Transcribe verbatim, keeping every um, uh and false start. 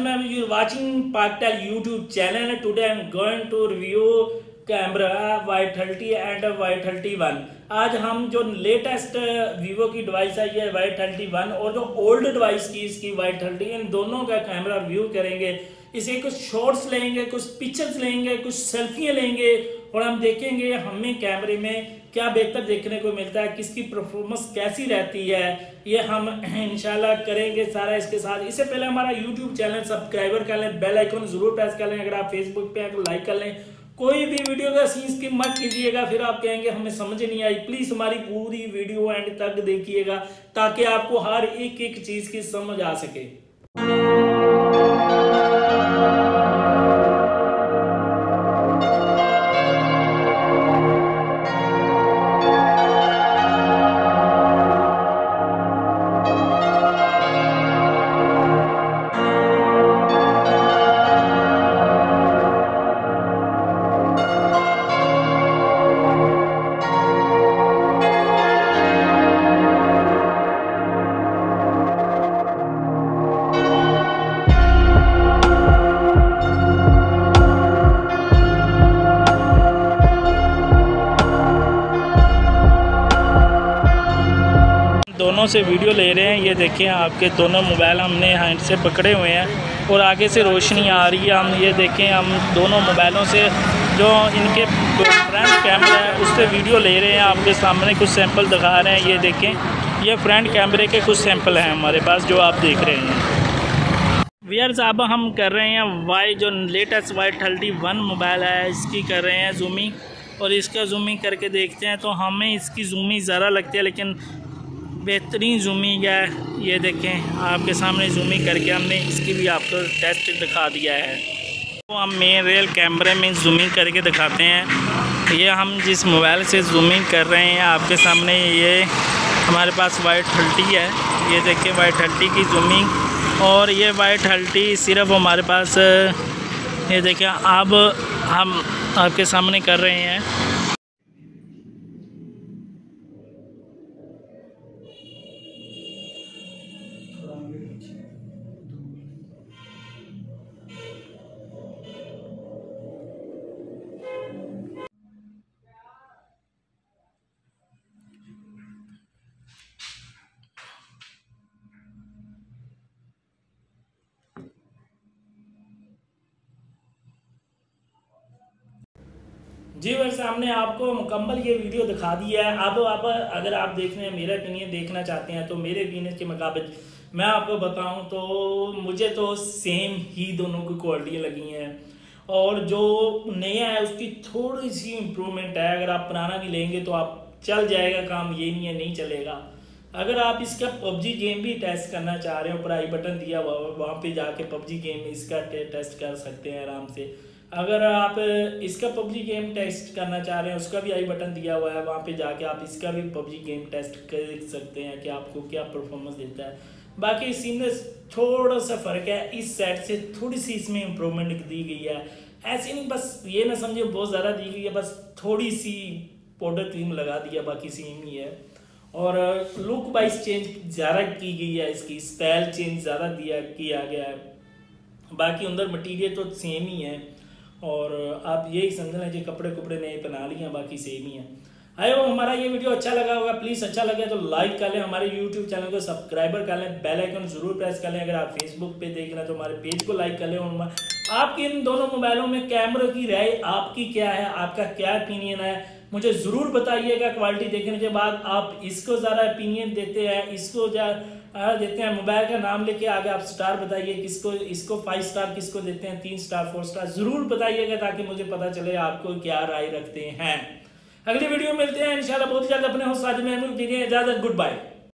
gentlemen, you're watching Parktel YouTube channel. Today I'm going to review camera Y thirty and Y thirty one. आज हम जो latest Vivo की device है ये Y thirty one और जो ओल्ड डिवाइस की इसकी वाई थर्टी, इन दोनों का कैमरा रिव्यू करेंगे। इसे कुछ शॉट्स लेंगे, कुछ पिक्चर्स लेंगे, कुछ सेल्फियाँ लेंगे और हम देखेंगे हमें कैमरे में क्या बेहतर देखने को मिलता है, किसकी परफॉर्मेंस कैसी रहती है, ये हम इंशाल्लाह करेंगे सारा इसके साथ। इससे पहले हमारा यूट्यूब चैनल सब्सक्राइबर कर लें, बेल आइकन जरूर प्रेस कर लें। अगर आप फेसबुक पे हैं तो लाइक कर लें। कोई भी वीडियो का सीन स्किप मत कीजिएगा, फिर आप कहेंगे हमें समझ नहीं आई। प्लीज हमारी पूरी वीडियो एंड तक देखिएगा ताकि आपको हर एक एक चीज की समझ आ सके। दोनों से वीडियो ले रहे हैं। ये देखें आपके दोनों मोबाइल हमने हैंड से पकड़े हुए हैं और आगे से रोशनी आ रही है। हम ये देखें हम दोनों मोबाइलों से जो इनके फ्रंट कैमरा है उससे वीडियो ले रहे हैं। आपके सामने कुछ सैंपल दिखा रहे हैं। ये देखें ये फ्रंट कैमरे के कुछ सैंपल हैं हमारे पास जो आप देख रहे हैं। व्यूअर्स अब हम कर रहे हैं वाई जो latest Y thirty one mobile है इसकी कर रहे हैं जूमिंग और इसका जूमिंग करके देखते हैं। तो हमें इसकी जूमिंग ज़्यादा लगती है लेकिन बेहतरीन जूमिंग है। ये देखें आपके सामने जूमिंग करके हमने इसकी भी आपको टेस्ट दिखा दिया है। तो हम मेन रियल कैमरे में जूमिंग करके दिखाते हैं। ये हम जिस मोबाइल से जूमिंग कर रहे हैं आपके सामने ये हमारे पास वाई थर्टी है। ये देखें वाई थर्टी की जूमिंग और ये वाई थर्टी सिर्फ हमारे पास ये देखें अब हम आपके सामने कर रहे हैं। जी वैसे हमने आपको मुकम्मल ये वीडियो दिखा दी है। अब आप अगर आप देखने मेरा ओपिनियन देखना चाहते हैं तो मेरे ओपिनियन के मुताबिक मैं आपको बताऊं तो मुझे तो सेम ही दोनों की क्वालिटी लगी हैं और जो नया है उसकी थोड़ी सी इम्प्रूवमेंट है। अगर आप पुराना भी लेंगे तो आप चल जाएगा काम, ये नहीं है नहीं चलेगा। अगर आप इसका पबजी गेम भी टेस्ट करना चाह रहे हो, ऊपर आई बटन दिया हुआ वहाँ पे जाके पबजी गेम इसका टेस्ट कर सकते हैं आराम से। अगर आप इसका पबजी गेम टेस्ट करना चाह रहे हैं उसका भी आई बटन दिया हुआ है, वहाँ पे जाके आप इसका भी पबजी गेम टेस्ट कर सकते हैं कि आपको क्या परफॉर्मेंस देता है। बाकी इसमें थोड़ा सा फ़र्क है, इस सेट से थोड़ी सी इसमें इम्प्रूवमेंट दी गई है। ऐसे नहीं बस ये ना समझे बहुत ज़्यादा दी गई है, बस थोड़ी सी पाउडर क्रीम लगा दिया, बाकी सेम ही है। और लुक वाइज चेंज ज़्यादा की गई है, इसकी स्टाइल चेंज ज़्यादा दिया किया गया है। बाकी अंदर मटीरियल तो सेम ही है और आप यही समझ लें कपड़े कपड़े नए पहना लिए हैं, बाकी सेम ही है। आए वो हमारा ये वीडियो अच्छा लगा होगा, प्लीज़ अच्छा लगे तो लाइक कर लें, हमारे यूट्यूब चैनल को सब्सक्राइबर कर लें, बेल आइकन जरूर प्रेस कर लें। अगर आप फेसबुक पे देख रहे हैं तो हमारे पेज को लाइक कर लें। और आपकी इन दोनों मोबाइलों में कैमरे की राय आपकी क्या है, आपका क्या ओपिनियन है मुझे ज़रूर बताइएगा। क्वालिटी देखने के बाद आप इसको ज़्यादा ओपिनियन देते हैं, इसको ज़्यादा देते हैं, मोबाइल का नाम लेके आगे आप स्टार बताइए किसको, इसको फाइव स्टार किसको देते हैं, तीन स्टार फोर स्टार ज़रूर बताइएगा ताकि मुझे पता चले आपको क्या राय रखते हैं। अगली वीडियो मिलते हैं इंशाल्लाह बहुत जल्द। अपने हो साथ में इजाज़त, गुड बाय।